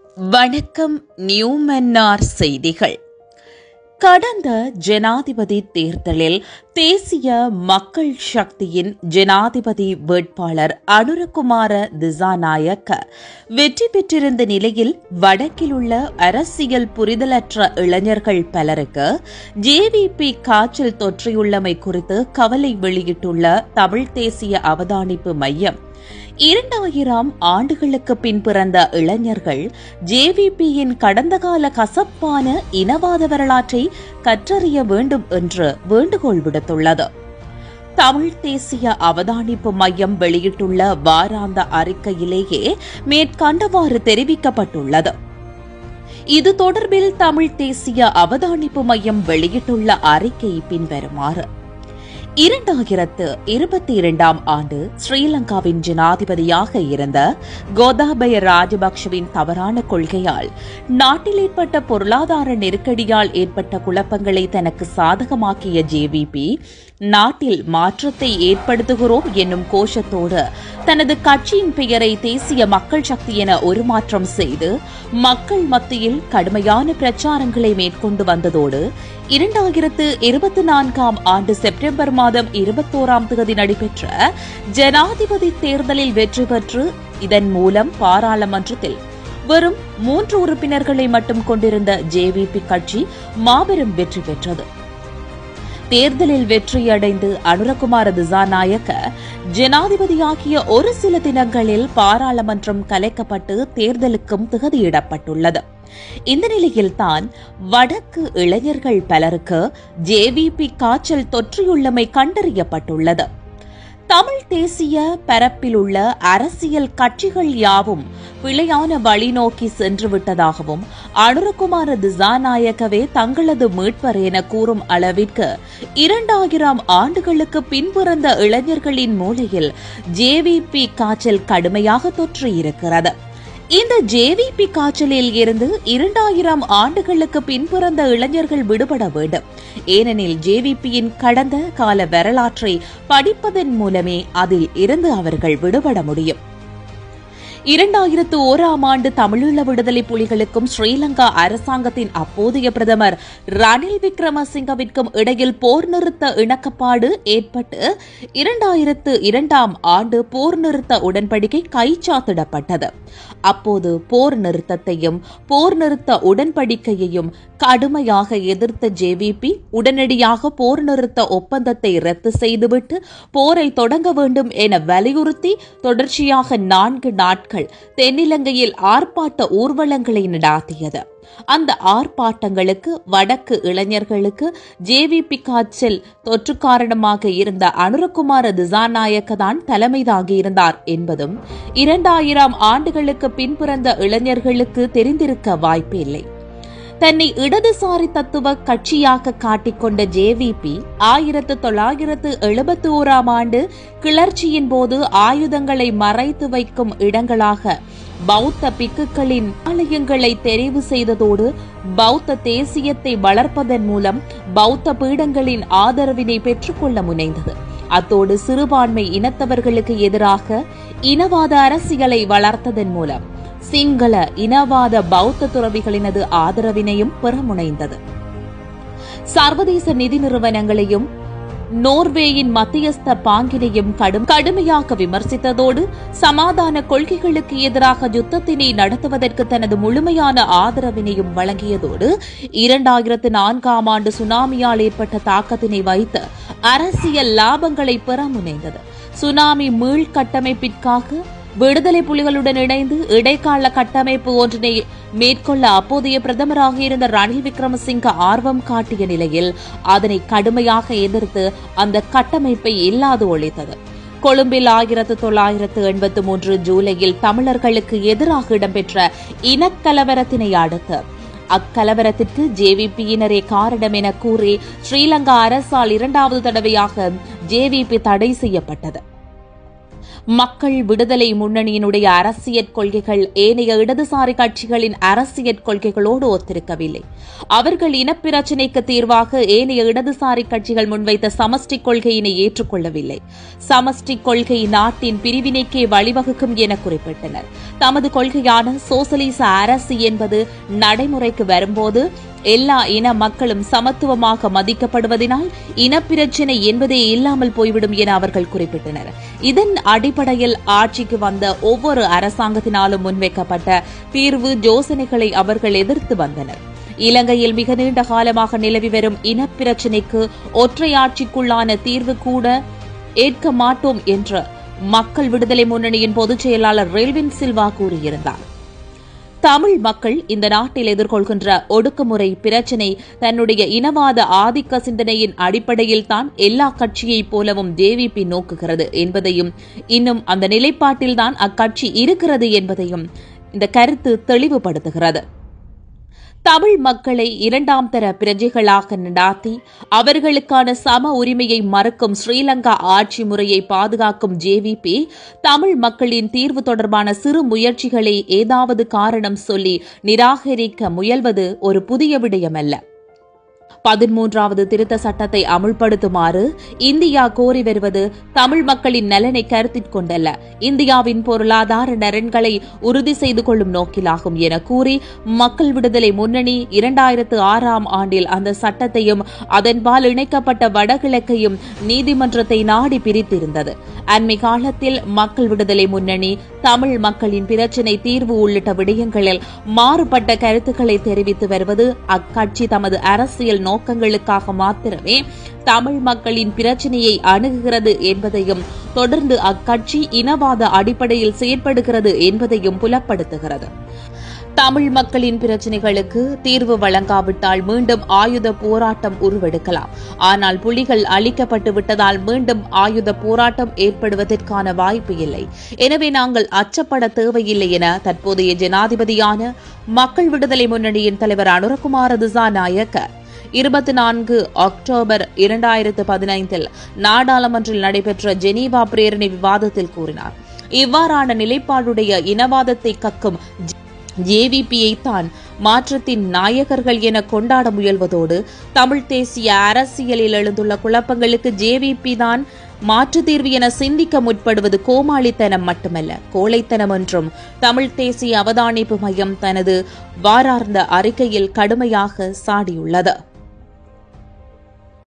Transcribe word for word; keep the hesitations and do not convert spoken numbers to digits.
வணக்கம். நியூமன்னார் செய்திகள். கடந்த ஜனாதிபதி தேர்தலில் தேசிய மக்கள் சக்தியின் ஜனாதிபதி வேட்பாளர் அனுரகுமார திசாநாயக்க வெற்றி பெற்றிருந்த நிலையில் வடக்கில் உள்ள அரசியல் புரிதலற்ற இளைஞர்கள் பலருக்கு ஜேவிபி காய்ச்சல் தொற்றியுள்ளமை குறித்து கவலை வெளியிட்டுள்ள தமிழ் தேசிய அவதானிப்பு மையம், இரண்டாயிரம் ஆண்டுகளுக்கு பின் பிறந்த இளைஞர்கள் ஜேவிபியின் கடந்த கால கசப்பான இனவாத வரலாற்றை கற்றறிய வேண்டும் என்று வேண்டுகோள் விடுத்துள்ளது. தமிழ் தேசிய அவதானிப்பு மையம் வெளியிட்டுள்ள வாராந்த அறிக்கையிலேயே மேற்கண்டவாறு தெரிவிக்கப்பட்டுள்ளது. இது தொடர்பில் தமிழ் தேசிய அவதானிப்பு மையம் வெளியிட்டுள்ள அறிக்கை பின்வருமாறு: இரண்டாயிரத்து இருபத்தி இரண்டாம் ஆண்டு ஸ்ரீலங்காவின் ஜனாதிபதியாக இருந்த கோத்தாபய ராஜபக்சவின் தவறான கொள்கையால் நாட்டில் ஏற்பட்ட பொருளாதார நெருக்கடியால் ஏற்பட்ட குழப்பங்களை தனக்கு சாதகமாக்கிய ஜேவிபி நாட்டில் மாற்றத்தை ஏற்படுத்துகிறோம் என்னும் கோஷத்தோடு தனது கட்சியின் பெயரை தேசிய மக்கள் சக்தி என உருமாற்றம் செய்து மக்கள் மத்தியில் கடுமையான பிரச்சாரங்களை மேற்கொண்டு வந்ததோடு இரண்டாயிரத்து இருபத்தி நான்காம் ஆண்டு செப்டம்பர் மாதம் இருபத்தோராம் தேதி நடைபெற்ற ஜனாதிபதி தேர்தலில் வெற்றி பெற்று இதன் மூலம் பாராளுமன்றத்தில் வெறும் மூன்று உறுப்பினர்களை மட்டும் கொண்டிருந்த ஜேவிபி கட்சி மாபெரும் வெற்றி பெற்றது. தேர்தலில் வெற்றியடைந்து அனுரகுமார திசாநாயக்க ஜனாதிபதியாகிய ஒரு சில தினங்களில் பாராளுமன்றம் கலைக்கப்பட்டு தேர்தலுக்கும் திகதியிடப்பட்டுள்ளது. இந்த நிலையில்தான் வடக்கு இளைஞர்கள் பலருக்கு ஜேவிபி காய்ச்சல் தொற்றியுள்ளமை கண்டறியப்பட்டுள்ளது. தமிழ் தேசிய பரப்பில் உள்ள அரசியல் கட்சிகள் யாவும் பிழையான வழி நோக்கி சென்றுவிட்டதாகவும் அனுரகுமார திசாநாயக்கவே தங்களது மீட்பர் என கூறும் அளவிற்கு இரண்டாயிரம் ஆண்டுகளுக்கு பின்பிறந்த இளைஞர்களின் மூலையில் ஜேவிபி காய்ச்சல் கடுமையாக தொற்றியிருக்கிறது. இந்த ஜேவிபி காய்ச்சலில் இருந்து இரண்டாயிரம் ஆண்டுகளுக்கு பின்பிறந்த இளைஞர்கள் விடுபட வேண்டும். ஏனெனில் ஜேவிபியின் கடந்த கால வரலாற்றை படிப்பதன் மூலமே அதில் இருந்து அவர்கள் விடுபட முடியும். இரண்டாயிரத்து ஓராம் ஆண்டு தமிழீழ விடுதலை புலிகளுக்கும் ஸ்ரீலங்கா அரசாங்கத்தின் அப்போதைய பிரதமர் ரணில் விக்ரமசிங்கவிற்கும் இடையில் போர் நிறுத்த இணக்கப்பாடு ஏற்பட்டு இரண்டாயிரத்து இரண்டாம் ஆண்டு போர் நிறுத்த உடன்படிக்கை கைச்சாத்திடப்பட்டது. அப்போது போர் நிறுத்தத்தையும் போர் நிறுத்த உடன்படிக்கையையும் கடுமையாக எதிர்த்த ஜேவிபி உடனடியாக போர் நிறுத்த ஒப்பந்தத்தை ரத்து செய்துவிட்டு போரை தொடங்க வேண்டும் என வலியுறுத்தி தொடர்ச்சியாக நான்கு நாட்கள் தென்னிலங்கையில் ஆர்ப்பாட்ட ஊர்வலங்களை நடாத்தியது. அந்த ஆர்ப்பாட்டங்களுக்கு வடக்கு இளைஞர்களுக்கு ஜேவிபி காய்ச்சல் தொற்று காரணமாக இருந்த அனுரகுமார திசாநாயக்க தான் தலைமை தாங்கியிருந்தார் என்பதும் இரண்டாயிரம் ஆண்டுகளுக்கு பின்பிறந்த இளைஞர்களுக்கு தெரிந்திருக்க வாய்ப்பில்லை. தன்னை இடதுசாரி தத்துவ கட்சியாக காட்டிக்கொண்ட ஜேவிபி ஆயிரத்து தொள்ளாயிரத்து எழுபத்தி ஓராம் ஆண்டு கிளர்ச்சியின் போது ஆயுதங்களை மறைத்து வைக்கும் இடங்களாக பௌத்த பிக்குகளின் ஆலயங்களை தெரிவு செய்ததோடு பௌத்த தேசியத்தை வளர்ப்பதன் மூலம் பௌத்த பீடங்களின் ஆதரவினை பெற்றுக்கொள்ள முனைந்தது. அத்தோடு சிறுபான்மை இனத்தவர்களுக்கு எதிராக இனவாத அரசியலை வளர்த்ததன் மூலம் சிங்கள இனவாத பௌத்த துறவிகளினது ஆதரவினையும் பெற முனைந்தது. சர்வதேச நிதி நிறுவனங்களையும் நோர்வேயின் மத்தியஸ்த பாங்கினையும் கடும் கடுமையாக விமர்சித்ததோடு சமாதான கொள்கைகளுக்கு எதிராக யுத்தத்தினை நடத்துவதற்கு தனது முழுமையான ஆதரவினையும் வழங்கியதோடு இரண்டாயிரத்து நான்காம் ஆண்டு சுனாமியால் ஏற்பட்ட தாக்கத்தினை வைத்து அரசியல் லாபங்களை பெற முனைந்தது. சுனாமி மீள் கட்டமைப்பிற்காக விடுதலை புலிகளுடன் இணைந்து இடைக்கால கட்டமைப்பு ஒன்றினை மேற்கொள்ள அப்போதைய பிரதமராக இருந்த ரணில் விக்ரமசிங்க ஆர்வம் காட்டிய நிலையில் அதனை கடுமையாக எதிர்த்து அந்த கட்டமைப்பை இல்லாது ஒழித்தது. கொழும்பில் ஆயிரத்து தொள்ளாயிரத்து எண்பத்தி மூன்று ஜூலையில் தமிழர்களுக்கு எதிராக இடம்பெற்ற இனக்கலவரத்தினை அடுத்து அக்கலவரத்திற்கு ஜேவிபியினரே காரணம் என கூறி ஸ்ரீலங்கா அரசால் இரண்டாவது தடவையாக ஜேவிபி தடை செய்யப்பட்டது. மக்கள் விடுதலை முன்னணியினுடைய அரசியல் கொள்கைகள் ஏனைய இடதுசாரி கட்சிகளின் அரசியல் கொள்கைகளோடு ஒத்திருக்கவில்லை. அவர்கள் இனப்பிரச்சினைக்கு தீர்வாக ஏனைய இடதுசாரி கட்சிகள் முன்வைத்த சமஷ்டி கொள்கையினை ஏற்றுக்கொள்ளவில்லை. சமஷ்டி கொள்கை நாட்டின் பிரிவினைக்கே வழிவகுக்கும் என குறிப்பிட்டனர். தமது கொள்கையான சோசலிச அரசு என்பது நடைமுறைக்கு வரும்போது எல்லா இன மக்களும் சமத்துவமாக மதிக்கப்படுவதனால் இனப்பிரச்சினை என்பதே இல்லாமல் போய்விடும் என அவர்கள் குறிப்பிட்டனர். இதன் அடிப்படையில் ஆட்சிக்கு வந்த ஒவ்வொரு அரசாங்கத்தினாலும் முன்வைக்கப்பட்ட தீர்வு யோசனைகளை அவர்கள் எதிர்த்து வந்தனர். இலங்கையில் மிக நீண்ட காலமாக நிலவி வரும் இனப்பிரச்சினைக்கு ஒற்றையாட்சிக்குள்ளான தீர்வு கூட ஏற்க மாட்டோம் என்று மக்கள் விடுதலை முன்னணியின் பொதுச் செயலாளர் ரெல்வின் சில்வா கூறியிருந்தார். தமிழ் மக்கள் இந்த நாட்டில் எதிர்கொள்கின்ற ஒடுக்குமுறை பிரச்சினை தன்னுடைய இனவாத ஆதிக்க சிந்தனையின் அடிப்படையில் தான் எல்லா கட்சியைப் போலவும் ஜேவிபி நோக்குகிறது என்பதையும், இன்னும் அந்த நிலைப்பாட்டில்தான் அக்கட்சி இருக்கிறது என்பதையும் இந்த கருத்து தெளிவுபடுத்துகிறது. தமிழ் மக்களை இரண்டாம் தர பிரஜைகளாக நடாத்தி அவர்களுக்கான சம உரிமையை மறுக்கும் ஸ்ரீலங்கா ஆட்சி முறையை பாதுகாக்கும் ஜேவிபி தமிழ் மக்களின் தீர்வு தொடர்பான சிறு முயற்சிகளை ஏதாவது காரணம் சொல்லி நிராகரிக்க முயல்வது ஒரு புதிய விடயமல்ல. பதிமூன்றாவது திருத்த சட்டத்தை அமுல்படுத்துமாறு இந்தியா கோரி வருவது தமிழ் மக்களின் நலனை கருத்தில் கொண்டல்ல, இந்தியாவின் பொருளாதார நலன்களை உறுதி செய்து கொள்ளும் நோக்கிலாகும் என கூறி மக்கள் விடுதலை முன்னணி இரண்டாயிரத்து ஆறாம் ஆண்டில் அந்த சட்டத்தையும் அதன்பால் இணைக்கப்பட்ட வடகிழக்கையும் நீதிமன்றத்தை நாடி பிரித்திருந்தது. அண்மை காலத்தில் மக்கள் விடுதலை முன்னணி தமிழ் மக்களின் பிரச்சினை தீர்வு உள்ளிட்ட விடயங்களில் மாறுபட்ட கருத்துக்களை தெரிவித்து வருவது அக்கட்சி தமது அரசியல் நோக்கங்களுக்காக மாத்திரமே தமிழ் மக்களின் பிரச்சினையை அணுகுகிறது என்பதையும், தொடர்ந்து அக்கட்சி இனவாத அடிப்படையில் செயற்படுகிறது என்பதையும் புலப்படுத்துகிறது. தமிழ் மக்களின் பிரச்சினைகளுக்கு தீர்வு வழங்காவிட்டால் மீண்டும் ஆயுத போராட்டம் உருவெடுக்கலாம். ஆனால் புலிகள் அழிக்கப்பட்டு விட்டதால் மீண்டும் ஆயுத போராட்டம் ஏற்படுவதற்கான வாய்ப்பு இல்லை. எனவே நாங்கள் அச்சப்பட தேவையில்லை என தற்போதைய ஜனாதிபதியான மக்கள் விடுதலை முன்னணியின் தலைவர் அனுரகுமார திசாநாயக்க இருபத்தி நான்கு அக்டோபர் இரண்டாயிரத்து பதினைந்தில் நாடாளுமன்றில் நடைபெற்ற ஜெனீவா பிரேரணை விவாதத்தில் கூறினார். இவ்வாறான நிலைப்பாடுடைய இனவாதத்தை கக்கும் ஜேவிபியை தான் மாற்றத்தின் நாயகர்கள் என கொண்டாட முயல்வதோடு தமிழ் தேசிய அரசியலில் எழுந்துள்ள குழப்பங்களுக்கு ஜேவிபி தான் மாற்று தீர்வு என சிந்திக்க முற்படுவது கோமாளித்தனம் மட்டுமல்ல, கோழைத்தனம் என்றும் தமிழ் தேசிய அவதானிப்பு மையம் தனது வாரார்ந்த அறிக்கையில் கடுமையாக சாடியுள்ளது.